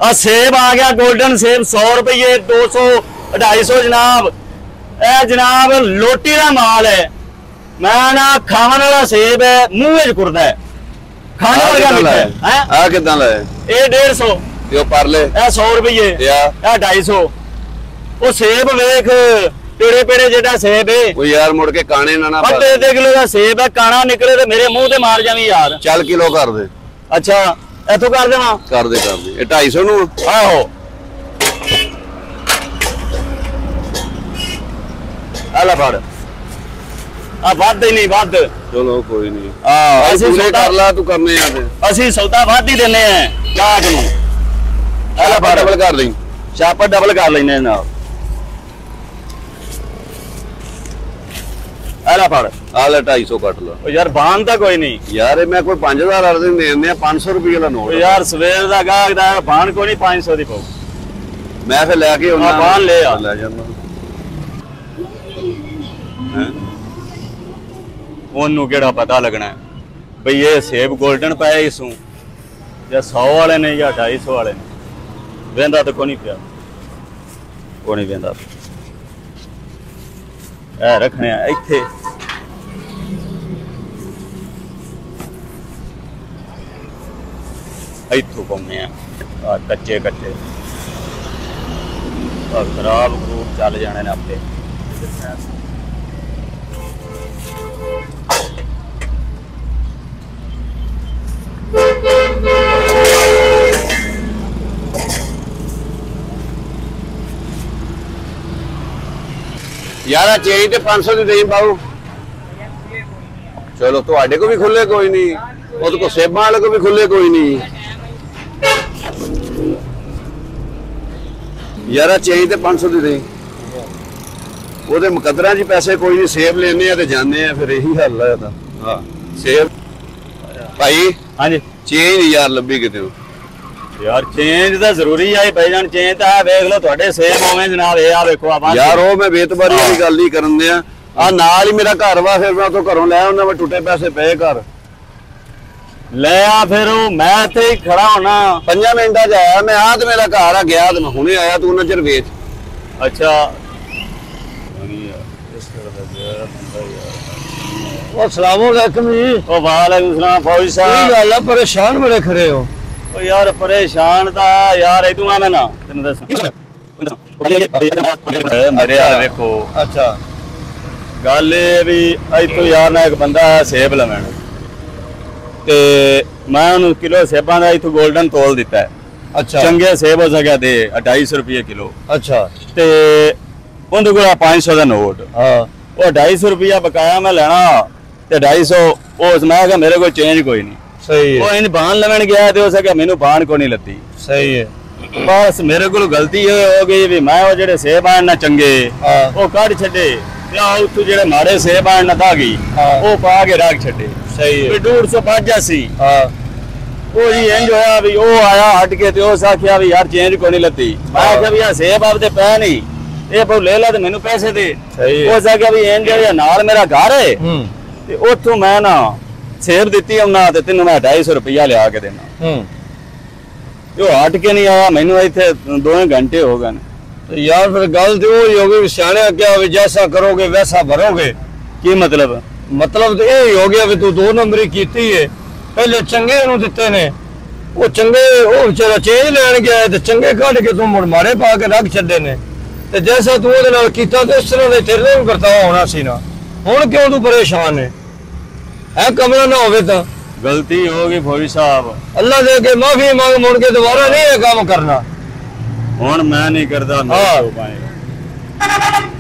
आ सेब आ गया गोल्डन सेब 100 रुपये 200 250 जनाब। ए जनाब लोटी का माल है। मैं ना खाने वाला सेब है, मुंह में कुरदा है, खाने वाला मीठा है। आ कितना लाए? ये 150 यो पार्ले ए 100 रुपये या 250। वो सेब वेख टेढ़े पेड़े जेड़ा सेब है वो यार मुड़ के काने ना ना 2 किलो का सेब है, काना निकले तो मेरे मुंह ते मार जावी यार। चल किलो कर दे। अच्छा इथों कर देवा? कर दे ये 250 नु। आहो आला फड़ आ वध ही नहीं वध। चलो कोई नहीं ऐसे पूरे कर ला तू करने आ ते असि सौदा वध ही देने हैं गाहक नु। आला फड़ डबल कर ली छापा डबल कर लेने जनाब। आला फड़ आला 250 कट लो यार बान तो कोई नहीं यार मैं कोई 5000 अर्ज दे देने 500 रुपए का नोट यार सवेर दा गाहक दा बान कोई नहीं 500 दी पाऊ मैं फिर लेके आउना बान ले आ ले जाना ओनू केड़ा पता लगना है भई ये सेब गोल्डन पाए इसू या 100 वाले ने या 250 वाले ने वेंदा तो कोनी पिया कोनी वेंदा ए रखने इथे इथों पाने आ कच्चे कच्चे और खराब फ्रूट चल जाने ने आपे। यार चेरी ते 500 दी देई पाऊ। चलो ਤੁਹਾਡੇ को भी खुले कोई नहीं ਉਹਦੇ को सेबां वाले को भी खुले कोई नहीं। यार चेरी ते 500 दी देई ਉਹਦੇ ਮੁਕੱਦਰਾਂ ਜੀ ਪੈਸੇ ਕੋਈ ਨਹੀਂ सेब लेने आ ते जाने आ फिर यही हल है ਤਾਂ। हां सेब भाई हां जी चेंज यार लब्भी किते यार चेंज तो जरूरी है भाईजान। चेंज तो है देख लो थोड़े सेब होवे जनाब। ये आ देखो आप यार वो मैं बेतबारी वाली गल नहीं करन दिया आ नाल ही मेरा घर वा फिर मैं तो घरों ले आउना मैं टुटे पैसे पे घर ले आ फिर मैं इथे ही खड़ा होना 5 मिनटां च आया मैं आ ते मेरा घर आ गया ते मैं हुणे आया तू उन्ना चिर वेच। अच्छा अस्सलाम वालेकुम जी। ओ वालेकुम सलाम फौजी की साहब। गल है परेशान बड़े खड़े हो? ओ यार परेशान ता यार इतू मैं ना तेन दस मेरे यार देखो। अच्छा गल भी इतों यार ना एक बंदा सेब लवण ते मैं उन्हें किलो सेबां दा इतों गोल्डन तोल दिता है। अच्छा चंगे सेब हो सके दे 250 रुपये किलो। अच्छा ते उन्हें को 500 का नोट। हाँ वो 250 रुपया बकाया मैं लेना ते 250 उस मैं मेरे को चेंज कोई नहीं। सही है। वो इन बाण लवण गया तो सके मैनू बाण को नहीं लती। सही है। बस मेरे को गलती हो गई भी मैं वो जेडे सेब आन ना चंगे वो कट छे उतू जेडे माड़े सेब आन ना था गई वो पा के रख छे। सही है। 150 बच जासी। हाँ वो जी इंज होया भी वो आया हट के तो उस आख्या भी यार चेंज को नहीं लती। मैं आख्या भी यार सेब आपदे पै नहीं ये बहु ले ला ते मैनू पैसे दे। उस आख्या भी इंज नाल मेरा घर है ते उथों मैं ना सेब दिती आना ते तेनू मैं 250 रुपया लिया के देना। जो हट के नहीं आया मैनू इत्थे 2 घंटे हो गए। तो यार फिर गल तो वही होगी सियाने क्या जैसा करोगे वैसा भरोगे। की मतलब? मतलब तो यही हो गया भी तू 2 नंबरी कीती है। पहले चंगे नूं दिते ने वो चंगे वो बेचारा चेंज लैन गया ते चंगे कढ के तू मुड़ मारे पा के रख छड्डे ने ते जैसा तू ओदे नाल कीता ते इस तरह दे तेरे नाल करता होना सी ना। हुण क्यों तू परेशान है कमरा ना होवे तां गलती होगी फौजी साहब। अल्लाह दे के माफी मांग मुड़ के दोबारा नहीं है काम करना। हुण मैं नहीं करदा। हाँ